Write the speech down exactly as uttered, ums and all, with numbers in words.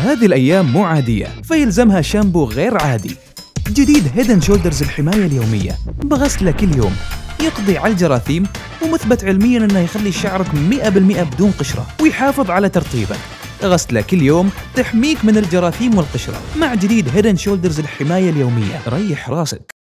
هذه الأيام مو عادية، فيلزمها شامبو غير عادي. جديد هيدن شولدرز الحماية اليومية بغسله كل يوم، يقضي على الجراثيم، ومثبت علمياً أنه يخلي شعرك مئة بالمئة بدون قشرة ويحافظ على ترطيبك. غسله كل يوم تحميك من الجراثيم والقشرة. مع جديد هيدن شولدرز الحماية اليومية، ريح راسك.